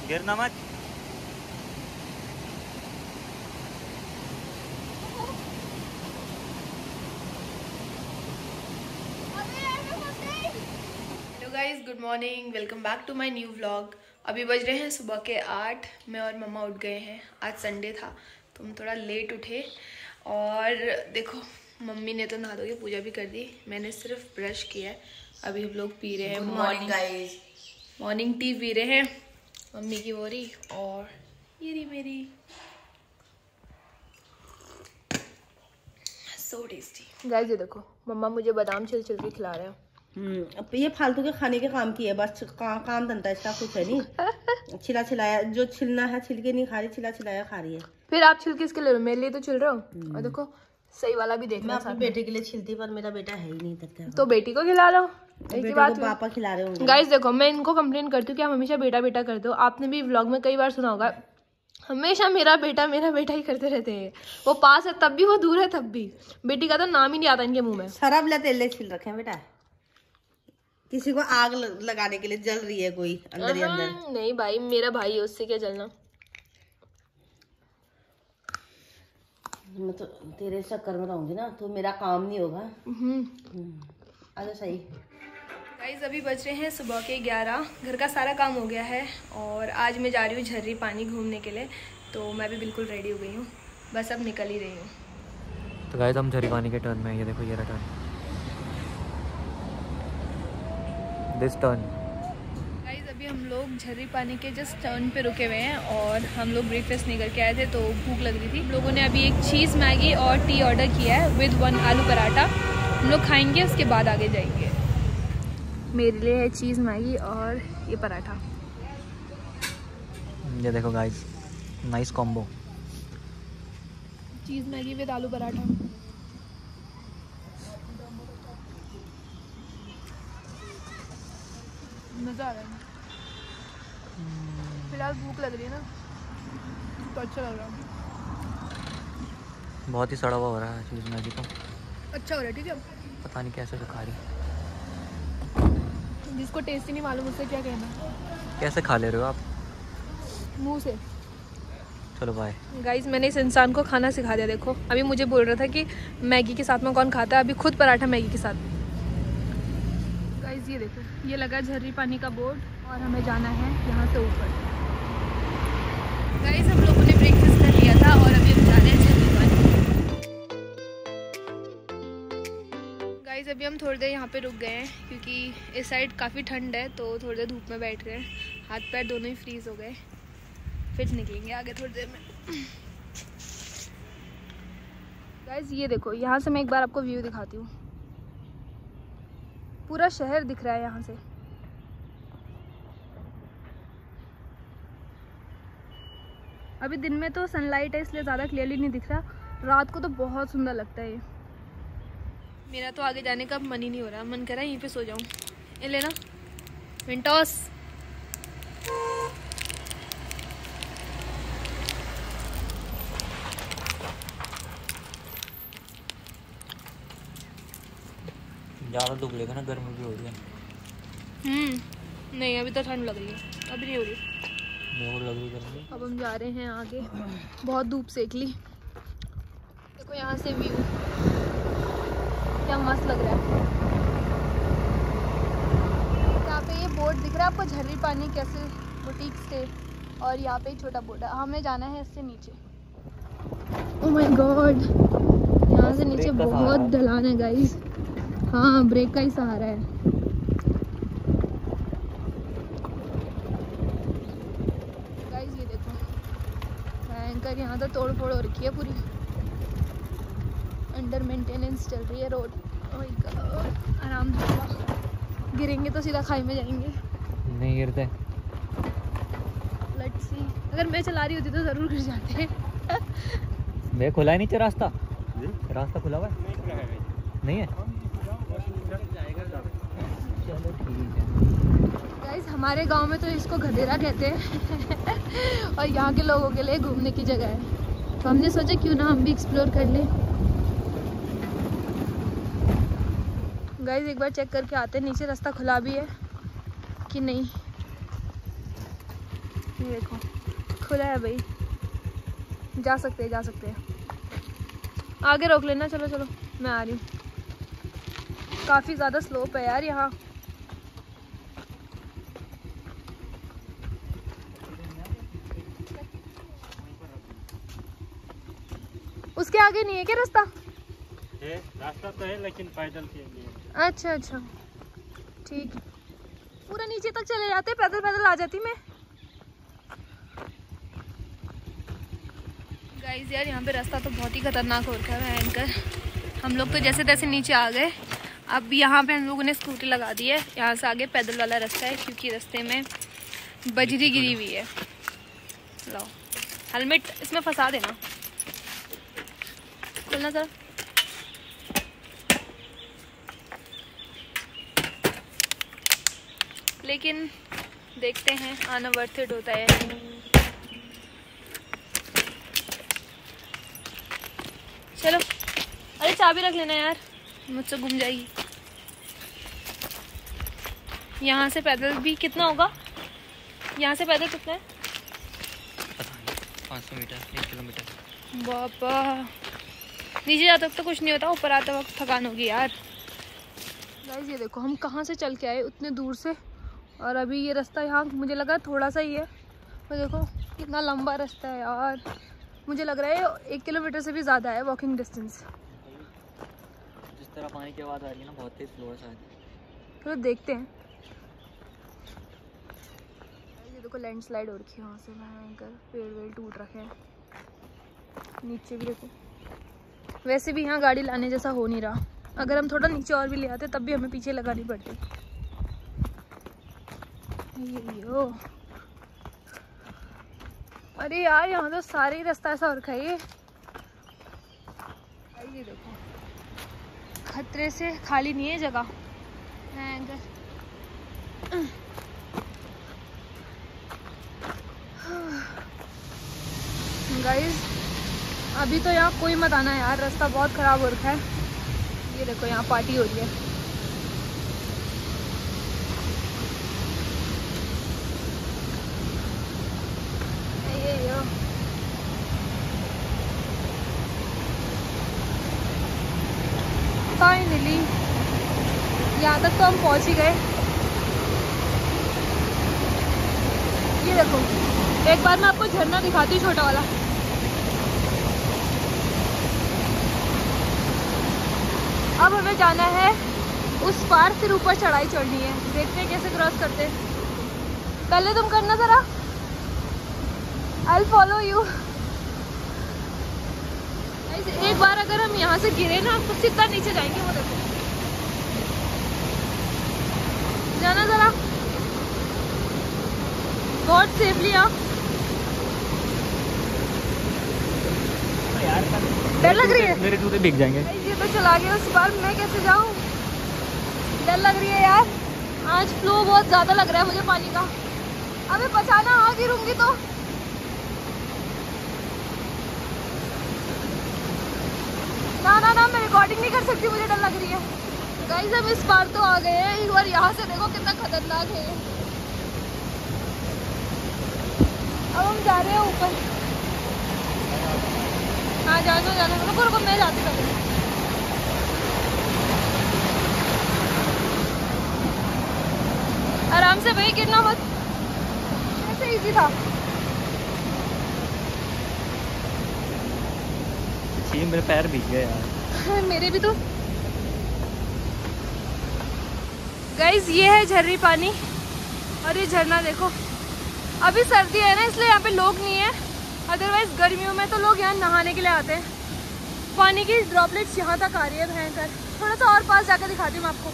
गिरना मत। Hello guys, good morning, welcome back to my new vlog. अभी बज रहे हैं सुबह के 8। मैं और मम्मा उठ गए हैं। आज संडे था तो हम थोड़ा लेट उठे। और देखो, मम्मी ने तो नहा धो के पूजा भी कर दी, मैंने सिर्फ ब्रश किया है। अभी हम लोग पी रहे हैं मॉर्निंग टी पी रहे हैं। मम्मी की बोरी और ये रही मेरी। So tasty guys. ये देखो, मम्मा मुझे बादाम छिल छिल के खिला रहे हैं। अब ये फालतू के खाने के काम की है, बस काम धंधा इसका कुछ है नहीं। छिला छिलाया जो छिलना है छिलके नहीं खा रही, छिला छिलाया खा रही है। फिर आप छिलके इसके ले लो, मेरे लिए तो छिल रहे हो। और देखो, सही वाला भी देखना। मैं अपने बेटे के लिए छिलती, पर मेरा बेटा है ही नहीं इधर। तो बेटी को खिला लो। बेटे को पापा खिला रहे होंगे। गाइस देखो, मैं इनको कंप्लेन करती हूँ कि आप हमेशा बेटा बेटा करते हो। आपने भी व्लॉग में कई बार सुना होगा, हमेशा मेरा बेटा ही करते रहते हैं। वो पास है तब भी, वो दूर है तब भी। बेटी का तो नाम ही नहीं आता इनके मुंह में। शराब तेले छिल रखे हैं बेटा। किसी को आग लगाने के लिए जल रही है कोई अंदर ही अंदर। नहीं भाई, मेरा भाई है, उससे क्या जलना। मैं तो तेरे चक्कर में रहूंगी ना तो मेरा काम नहीं होगा। आजा सही। गाइस अभी बज रहे हैं सुबह के 11। घर का सारा काम हो गया है और आज मैं जा रही हूँ झर्री पानी घूमने के लिए। तो मैं भी बिल्कुल रेडी हो गई हूँ, बस अब निकल ही रही हूँ। तो गाइस हम झर्री पानी के टर्न में, ये देखो ये रहा टर्न, दिस टर्न। गाइस अभी हम लोग झर्री पानी के जस्ट टर्न पे रुके हुए हैं और हम लोग ब्रेकफास्ट नहीं करके आए थे तो भूख लग रही थी। हम लोगों ने अभी एक चीज़ मैगी और टी ऑर्डर किया है विद 1 आलू पराठा। हम लोग खाएंगे, उसके बाद आगे जाएंगे। मेरे लिए है चीज़ मैगी और ये पराठा। ये देखो guys, nice combo. Cheese Maggi with aloo paratha. मज़ा आ रहा है। फिलहाल भूख लग रही है ना, तो अच्छा लग रहा है। बहुत ही सड़ा हुआ हो रहा है चीज़ मैगी तो। अच्छा हो रहा है, ठीक है। पता नहीं कैसे खा रही, जिसको टेस्ट ही नहीं मालूम उससे क्या कहना। कैसे खा ले रहे हो आप मुंह से। चलो बाय गाइस, मैंने इस इंसान को खाना सिखा दिया। देखो, अभी मुझे बोल रहा था कि मैगी के साथ में कौन खाता है, अभी खुद पराठा मैगी के साथ। गाइस ये देखो, ये लगा झर्री पानी का बोर्ड और हमें जाना है यहाँ से ऊपर। गाइस हम लोगों ने ब्रेकफास्ट कर लिया था और अभी हम जा रहे हैं झर्री पानी। गाइस अभी हम थोड़ी देर यहाँ पे रुक गए हैं क्योंकि इस साइड काफ़ी ठंड है, तो थोड़ी देर धूप में बैठ रहे हैं। हाथ पैर दोनों ही फ्रीज हो गए। फिर निकलेंगे आगे थोड़ी देर में। गाइस ये देखो, यहाँ से मैं एक बार आपको व्यू दिखाती हूँ। पूरा शहर दिख रहा है यहाँ से। अभी दिन में तो सनलाइट है इसलिए ज़्यादा क्लियरली नहीं दिख रहा, रात को तो बहुत सुंदर लगता है ये। मेरा तो आगे जाने का मन ही नहीं हो रहा, मन कर रहा है यहीं पे सो जाऊँ। ये लेना विंटोस। ज़्यादा धूप लेगा ना, गर्मी भी हो रही है। नहीं अभी तो ठंड लग रही है, अभी नहीं हो रही। मेरे को लग रही गर्मी। अब हम जा रहे हैं आगे, बहुत धूप सेक ली। देखो यहाँ से व्यू क्या मस्त लग रहा है। यहाँ पे ये बोर्ड दिख रहा है आपको, झर्री पानी कैसे बुटीक स्टे, और यहाँ पे छोटा बोर्ड है। हमें जाना है इससे नीचे। ओह माय गॉड, यहाँ से नीचे बहुत ढलान है गाइस। हाँ, ब्रेक का ही सहारा है। गाइस ये देखो, भयंकर यहाँ तो तोड़ फोड़ हो रखी है पूरी। अंडर मेंटेनेंस चल रही है रोड। ओह माय गॉड, आराम से गिरेंगे तो सीधा खाई में जाएंगे। नहीं गिरते। लेट्स सी, अगर मैं चला रही होती तो ज़रूर गिर जाते। मैं खुला ही नीचे रास्ता, रास्ता खुला हुआ है नहीं है। चलो ठीक है। गाइस हमारे गांव में तो इसको गधेरा कहते हैं और यहाँ के लोगों के लिए घूमने की जगह है, तो हमने सोचा क्यों ना हम भी एक्सप्लोर कर लें। गाइस एक बार चेक करके आते हैं नीचे रास्ता खुला भी है कि नहीं। ये देखो खुला है भाई, जा सकते हैं, जा सकते हैं। आगे रोक लेना, चलो चलो मैं आ रही हूँ। काफ़ी ज़्यादा स्लोप है यार यहाँ। उसके आगे नहीं है क्या रास्ता? है, रास्ता तो है लेकिन पैदल के लिए। अच्छा अच्छा ठीक है। पूरा नीचे तक चले जाते, पैदल पैदल आ जाती मैं। गाइस यार यहाँ पे रास्ता तो बहुत ही खतरनाक हो रखा है भयंकर। हम लोग तो जैसे तैसे नीचे आ गए। अब यहाँ पे हम लोगों ने स्कूटी लगा दी है। यहाँ से आगे पैदल वाला रास्ता है क्योंकि रास्ते में बजरी गिरी हुई है। लो हेलमेट इसमें फंसा देना। चलना सर। लेकिन देखते हैं आना वर्थ इट होता है। चलो, अरे चाबी रख लेना यार, मुझसे घूम जाएगी। यहाँ से पैदल भी कितना होगा? यहाँ से पैदल कितना है? 500 मीटर, 1 किलोमीटर। बाबा नीचे जाते वक्त तो कुछ नहीं होता, ऊपर आते वक्त थकान होगी यार। गाइस ये देखो हम कहाँ से चल के आए उतने दूर से, और अभी ये रास्ता यहाँ मुझे लगा थोड़ा सा ही है, तो देखो कितना लंबा रास्ता है यार। मुझे लग रहा है 1 किलोमीटर से भी ज़्यादा है वॉकिंग डिस्टेंस। जिस तरह पानी की आवाज़ आ रही है ना, बहुत तेज फ्लो है शायद। तो देखते हैं। ये देखो लैंडस्लाइड हो रखी है वहाँ से, भयंकर पेड़ वेड़ टूट रखे हैं। नीचे भी देखो, वैसे भी यहाँ गाड़ी लाने जैसा हो नहीं रहा। अगर हम थोड़ा नीचे और भी ले आते तब भी हमें पीछे लगानी पड़ती। यो अरे यार यहाँ तो सारे ही रास्ता ऐसा हो रखा है। ये देखो खतरे से खाली नहीं है जगह। गाइस अभी तो यहाँ कोई मत आना यार, रास्ता बहुत ख़राब हो रखा है। ये देखो यहाँ पार्टी हो रही है। ये फाइनली यहाँ तक तो हम पहुँच ही गए। ये देखो एक बार मैं आपको झरना दिखाती हूँ, छोटा वाला। अब हमें जाना है उस पार, फिर ऊपर चढ़ाई चढ़नी है। देखते हैं कैसे क्रॉस करते हैं। पहले तुम करना जरा, आई विल फॉलो यू। एक बार अगर हम यहाँ से गिरे ना तो सीधा नीचे जाएंगे। वो देखो, जाना जरा, बहुत सेफली। आप डर लग रही है? मेरे जूते भीग जाएंगे। ये तो चला गया उस बार, मैं कैसे जाऊँ? डर लग रही है यार। आज फ्लो बहुत ज्यादा लग रहा है मुझे पानी का। अबे बचाना, हाँ गिरूंगी तो। ना ना ना, मैं रिकॉर्डिंग नहीं कर सकती, मुझे डर लग रही है। गाइस हम इस बार तो आ गए हैं। एक बार यहाँ से देखो कितना खतरनाक है। अब हम जा रहे हैं ऊपर। हाँ जानो जानो, रुको रुको मैं जाती हूँ। आराम से भाई, गिरना मत। कैसे इजी था। जी मेरे पैर भीग गए यार। मेरे भी तो। गाइस ये है झर्री पानी, और ये झरना देखो। अभी सर्दी है ना इसलिए यहाँ पे लोग नहीं है, अदरवाइज गर्मियों में तो लोग यहाँ नहाने के लिए आते हैं। पानी की ड्रॉपलेट्स यहाँ तक आ रही है भयंकर। थोड़ा सा और पास जाकर दिखाती हूँ आपको।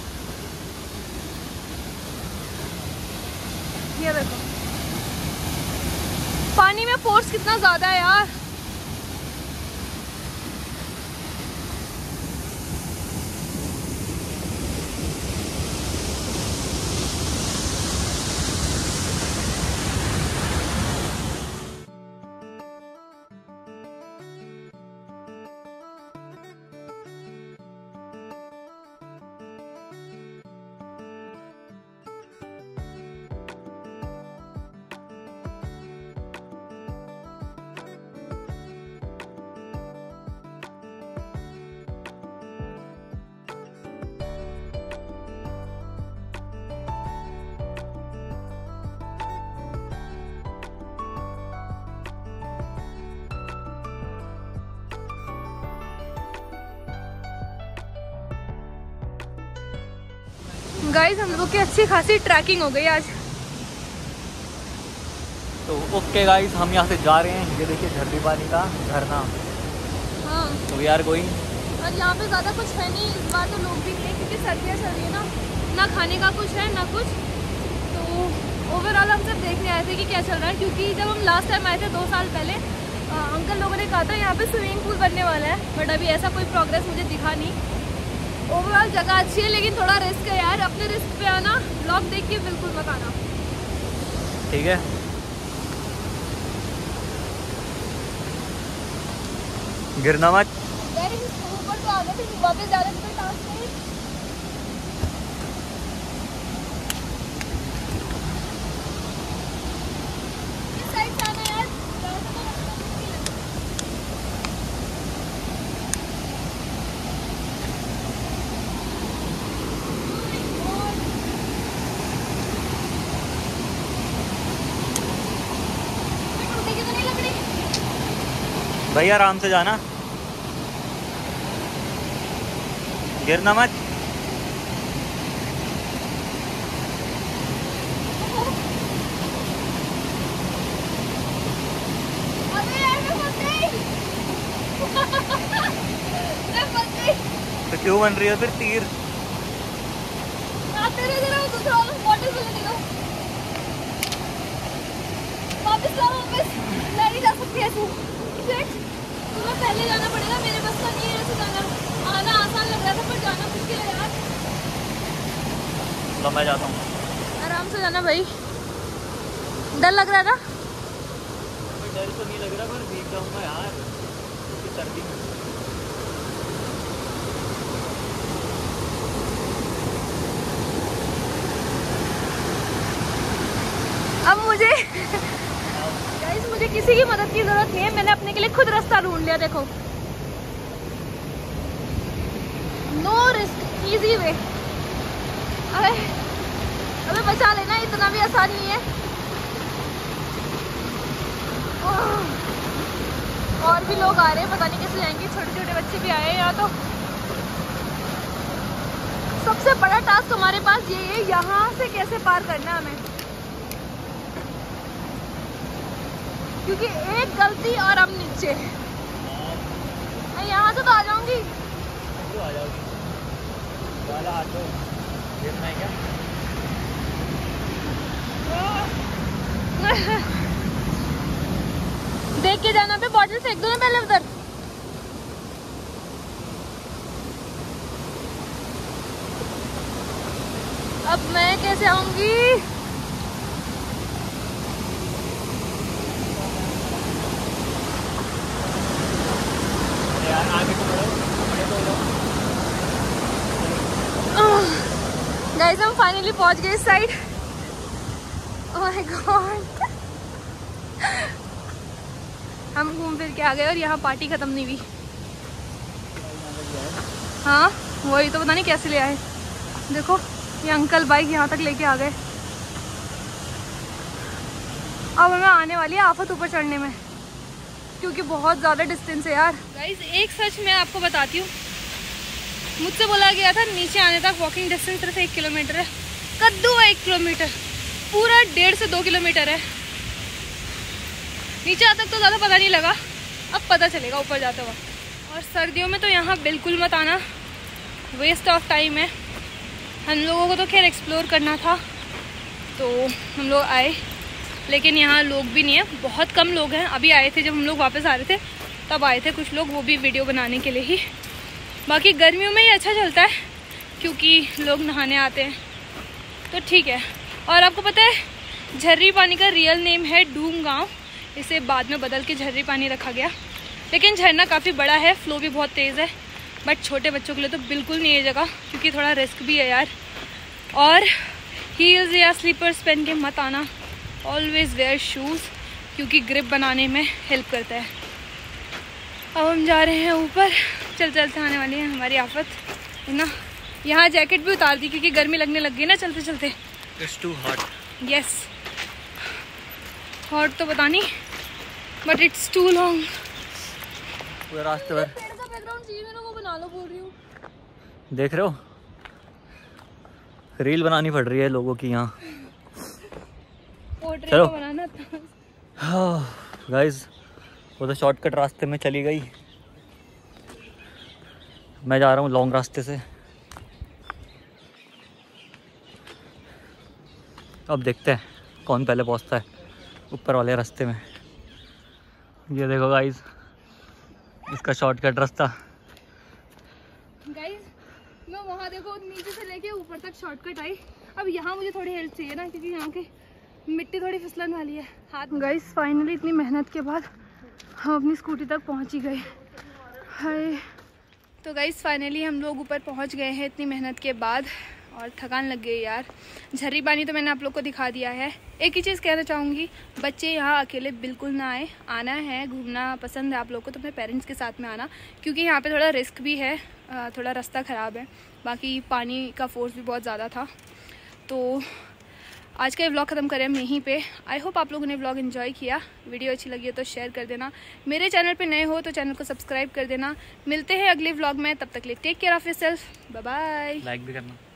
ये देखो पानी में फोर्स कितना ज्यादा है यार। गाइस हम लोग की अच्छी खासी ट्रैकिंग हो गई आज। तो ओके गाइस, हम यहाँ से जा रहे हैं। ये देखिए झरनी पानी का झरना। हाँ, तो वी आर गोइंग। और यहाँ पे ज़्यादा कुछ है नहीं इस बार, तो लोग भी नहीं, क्योंकि सर्दियाँ चल रही है ना खाने का कुछ है ना कुछ। तो ओवरऑल हम सब देखने आए थे कि क्या चल रहा है, क्योंकि जब हम लास्ट टाइम आए थे 2 साल पहले, अंकल लोगों ने कहा था यहाँ पे स्विमिंग पूल बनने वाला है, बट अभी ऐसा कोई प्रोग्रेस मुझे दिखा नहीं। ओवरऑल जगह अच्छी है, लेकिन थोड़ा रिस्क है यार। अपने रिस्क पे आना, ब्लॉग देख के बिल्कुल मत आना, ठीक है। गिरना मत। ऊपर तो आ गए थे, वापस जा रहे थे टास्क में। इस साइड जाना यार, टूटेगी तो नहीं लकड़ी। भाई आराम से जाना, गिरना मत। अबे यार मैं फंस गई। मैं फंस गई। तो क्यों बन रही है फिर तीर? तेरे जरा दूसरा वाला बॉटल में ले लो, वापस लाओ वापस। मैं नहीं जा सकती ऐसे। शिट, तुम्हें पहले जाना पड़ेगा, मेरे बस का नहीं है ऐसे जाना। आना आसान लग रहा था पर जाना मुश्किल है यार। तो मैं जाता हूँ। आराम से जाना भाई। डर लग रहा है ना? डर तो नहीं लग रहा, पर भीग जाऊंगा यार सर्दी में। अब मुझे गाइस, मुझे किसी की मदद की जरूरत नहीं है, मैंने अपने के लिए खुद रास्ता ढूंढ लिया। देखो, नो रिस्क, इजी वे। अबे बचा लेना, इतना भी आसान नहीं है। और भी लोग आ रहे हैं, पता नहीं कैसे जाएंगे। छोटे छोटे बच्चे भी आए हैं यहाँ। तो सबसे बड़ा टास्क हमारे पास ये है, यहाँ से कैसे पार करना है हमें, क्योंकि एक गलती और हम नीचे। मैं यहाँ से तो आ जाऊंगी। तो आ जाओगी वाला हाथ दो। गिरना है क्या? देख के जाना पे, बॉटल फेंक दो ना पहले उधर। अब मैं कैसे आऊंगी? यार आगे तो बढ़ो, आगे तो बढ़ो। गाइस हम फाइनली पहुंच गए इस साइड। ओह माय गॉड, हम घूम फिर के आ गए और यहाँ पार्टी खत्म नहीं हुई। हाँ वही तो, पता नहीं कैसे ले आए। देखो ये अंकल बाइक यहाँ तक लेके आ गए। अब हमें आने वाली है आफत ऊपर चढ़ने में, क्योंकि बहुत ज़्यादा डिस्टेंस है यार। गाइस एक सच मैं आपको बताती हूँ, मुझसे बोला गया था नीचे आने तक वॉकिंग डिस्टेंस सिर्फ 1 किलोमीटर है। कद्दू है 1 किलोमीटर, पूरा 1.5 से 2 किलोमीटर है। नीचे आने तक तो ज़्यादा पता नहीं लगा, अब पता चलेगा ऊपर जाते वक्त। और सर्दियों में तो यहाँ बिल्कुल मत आना, वेस्ट ऑफ टाइम है। हम लोगों को तो खैर एक्सप्लोर करना था तो हम लोग आए, लेकिन यहाँ लोग भी नहीं है, बहुत कम लोग हैं। अभी आए थे जब हम लोग वापस आ रहे थे तब आए थे कुछ लोग, वो भी वीडियो बनाने के लिए ही। बाकी गर्मियों में ये अच्छा चलता है क्योंकि लोग नहाने आते हैं, तो ठीक है। और आपको पता है झर्री पानी का रियल नेम है डूम गाँव, इसे बाद में बदल के झर्री पानी रखा गया। लेकिन झरना काफ़ी बड़ा है, फ्लो भी बहुत तेज़ है, बट छोटे बच्चों के लिए तो बिल्कुल नहीं है जगह, क्योंकि थोड़ा रिस्क भी है यार। और हील्स या स्लीपर्स पहन के मत आना, ऑलवेज़ वेयर शूज़, क्योंकि ग्रिप बनाने में हेल्प करता है। अब हम जा रहे हैं ऊपर, चलते आने वाली है हमारी आफत, है ना। यहाँ जैकेट भी उतार दी क्योंकि गर्मी लगने लग गई ना चलते चलते। It's too hot. Yes, hot तो पता नहीं, बट इट्स टू लॉन्ग। पूरा रास्ते भर पेड़ का बैकग्राउंड चाहिए मेरे को, बना लो बोल रही हूँ। देख रहे हो, रील बनानी पड़ रही है लोगों की यहाँ। पोर्ट्रेट चलो बनाना था। गाइस वो तो शॉर्टकट रास्ते में चली गई, मैं जा रहा हूँ लॉन्ग रास्ते से। अब देखते हैं कौन पहले पहुँचता है ऊपर वाले रास्ते में। ये देखो गाइस इसका शॉर्टकट रास्ता। गाइस मैं वहाँ देखो नीचे से लेके ऊपर तक शॉर्टकट आई। अब यहाँ मुझे थोड़ी हेल्प चाहिए ना, क्योंकि यहाँ की मिट्टी थोड़ी फिसलन वाली है हाथ। गाइस फाइनली इतनी मेहनत के बाद हम अपनी स्कूटी तक पहुँच ही गए। हाय तो गाइस फाइनली हम लोग ऊपर पहुँच गए हैं इतनी मेहनत के बाद, और थकान लग गई यार। झर्री पानी तो मैंने आप लोग को दिखा दिया है। एक ही चीज़ कहना चाहूँगी, बच्चे यहाँ अकेले बिल्कुल ना आए। आना है, घूमना पसंद है आप लोग को तो अपने पेरेंट्स के साथ में आना, क्योंकि यहाँ पे थोड़ा रिस्क भी है, थोड़ा रास्ता ख़राब है, बाकी पानी का फोर्स भी बहुत ज़्यादा था। तो आज का ये व्लॉग ख़त्म करें हम यहीं पे। आई होप आप लोगों ने व्लॉग एंजॉय किया। वीडियो अच्छी लगी हो तो शेयर कर देना, मेरे चैनल पे नए हो तो चैनल को सब्सक्राइब कर देना। मिलते हैं अगले व्लॉग में, तब तक के लिए take care of yourself, bye bye. Like भी करना।